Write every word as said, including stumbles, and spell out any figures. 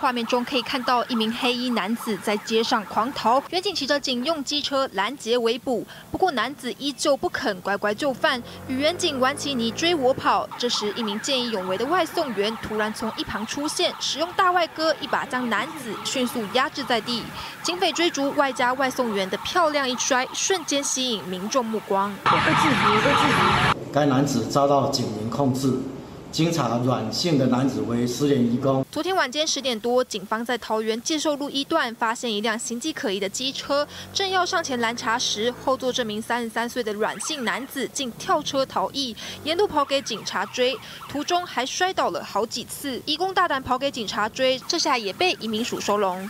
画面中可以看到一名黑衣男子在街上狂逃，远警骑着警用机车拦截围捕。不过男子依旧不肯乖乖就范，与远警玩起你追我跑。这时，一名见义勇为的外送员突然从一旁出现，使用大外哥一把将男子迅速压制在地。警匪追逐外加外送员的漂亮一摔，瞬间吸引民众目光。 被制服，被制服。 该男子遭到警民控制。 经查，阮姓的男子为失联移工。 昨天晚间十点多，警方在桃园介寿路一段发现一辆形迹可疑的机车，正要上前拦查时，后座这名三十三岁的阮姓男子竟跳车逃逸，沿路跑给警察追，途中还摔倒了好几次。移工大胆跑给警察追，这下也被移民署收容。